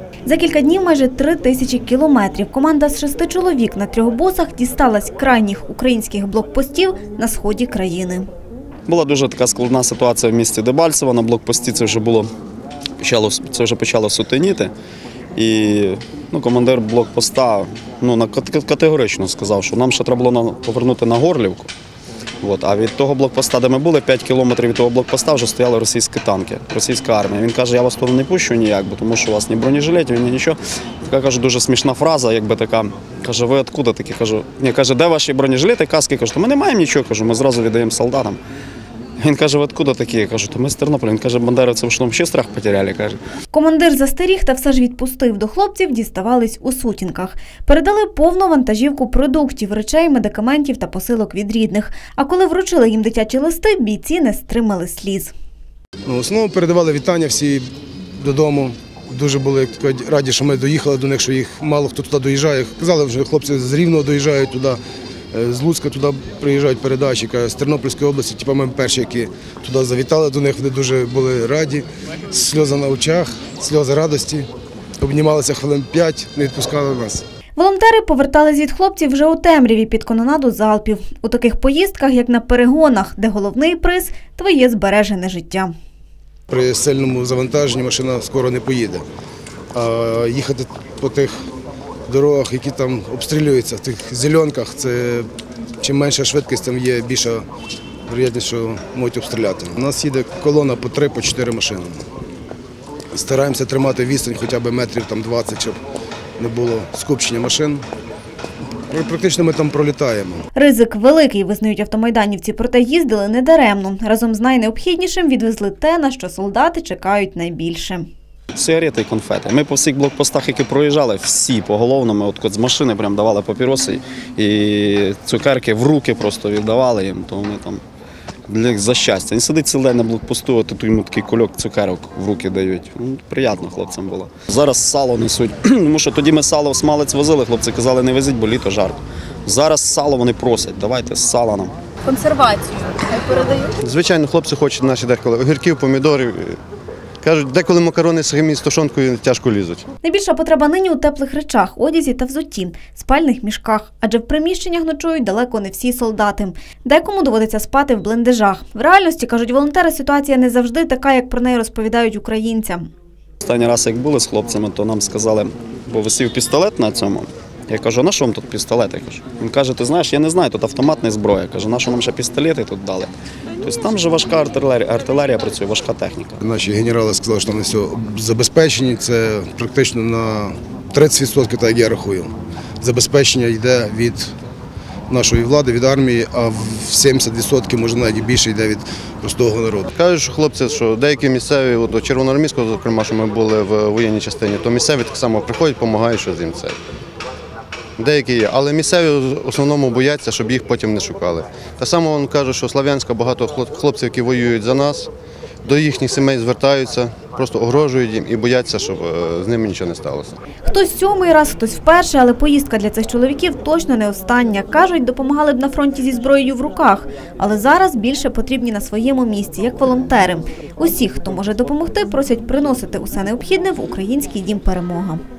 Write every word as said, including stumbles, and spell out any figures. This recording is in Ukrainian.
За кілька днів майже три тисячі кілометрів команда з шести чоловік на трьох бусах дісталась крайніх українських блокпостів на сході країни. Була дуже така складна ситуація в місті Дебальцево. На блокпості це вже було почало, це вже почало сутеніти. І ну, командир блокпоста ну, категорично сказав, що нам ще треба було повернути на Горлівку. От, а від того блокпоста, де ми були, п'ять кілометрів від того блокпоста вже стояли російські танки, російська армія. Він каже, я вас туди не пущу ніяк, бо тому що у вас ні бронежилетів, ні нічого. Така, каже, дуже смішна фраза, якби така, каже, ви откуда такі? Кажу, ні, каже, де ваші бронежилети, каски? Кажу, то ми не маємо нічого, кажу, ми зразу віддаємо солдатам. Він каже, ви откуда такі? Я кажу, то ми з Тернополя. Він каже, бандеровці в ще страх потеряли, каже. Командир застеріг та все ж відпустив. До хлопців діставались у сутінках. Передали повну вантажівку продуктів, речей, медикаментів та посилок від рідних. А коли вручили їм дитячі листи, бійці не стримали сліз. Ну, в основному передавали вітання всі додому. Дуже були раді, що ми доїхали до них, що їх мало хто туди доїжджає. Казали, що хлопці з Рівного доїжджають туди. З Луцька туди приїжджають передачі, з Тернопільської області, типу ми перші, які туди завітали до них, вони дуже були раді, сльози на очах, сльози радості, обнімалися хвилин п'ять, не відпускали нас. Волонтери повертались від хлопців вже у темряві під канонаду залпів. У таких поїздках, як на перегонах, де головний приз – твоє збережене життя. При сильному завантаженні машина скоро не поїде, а їхати по тих дорогах, які там обстрілюються, в тих зеленках, це чим менша швидкість, тим є більша вірогідність, що можуть обстріляти. У нас їде колона по три, по чотири машини. Стараємося тримати відстань хоча б метрів там двадцять, щоб не було скупчення машин. Практично ми там пролітаємо. Ризик великий, визнають автомайданівці, проте їздили недаремно. Разом з найнеобхіднішим відвезли те, на що солдати чекають найбільше. Сигарети і конфети. Ми по всіх блокпостах, які проїжджали, всі поголовно, ми от з машини прям давали папіроси і цукерки в руки просто віддавали їм, то вони там для за щастя. Він сидить цілий день на блокпосту, а тут йому такий кульок цукерок в руки дають. Ну, приємно хлопцям було. Зараз сало несуть, тому що тоді ми сало в Смалець возили, хлопці казали, не везіть, бо літо жарко. Зараз сало вони просять, давайте сало нам. Консервацію передають? Звичайно, хлопці хочуть наші деколи огірків, помідорів. Кажуть, деколи макарони з хімії з тушонкою тяжко лізуть. Найбільша потреба нині у теплих речах, одязі та взутті, спальних мішках. Адже в приміщеннях ночують далеко не всі солдати. Декому доводиться спати в бліндажах. В реальності, кажуть волонтери, ситуація не завжди така, як про неї розповідають українцям. Останній раз, як були з хлопцями, то нам сказали, бо висів пістолет на цьому. Я кажу, на що вам тут пістолет? Я кажу. Він каже, ти знаєш, я не знаю, тут автоматна зброя. Каже, на що нам ще пістолети тут дали? Тобто там же важка артилерія, артилерія працює, важка техніка. Наші генерали сказали, що вони все забезпечені, це практично на тридцять відсотків, так як я рахую. Забезпечення йде від нашої влади, від армії, а в сімдесят відсотків, може навіть більше, йде від простого народу. Кажуть, що хлопці, що деякі місцеві, от Червоноармійського, зокрема, що ми були в воєнній частині, то місцеві так само приходять, допомагають, що з ним це. Деякі є, але місцеві в основному бояться, щоб їх потім не шукали. Так само він каже, що Слов'янська багато хлопців, які воюють за нас, до їхніх сімей звертаються, просто огрожують їм і бояться, щоб з ними нічого не сталося. Хтось сьомий раз, хтось вперше, але поїздка для цих чоловіків точно не остання. Кажуть, допомагали б на фронті зі зброєю в руках, але зараз більше потрібні на своєму місці, як волонтери. Усіх, хто може допомогти, просять приносити усе необхідне в український дім «Перемога».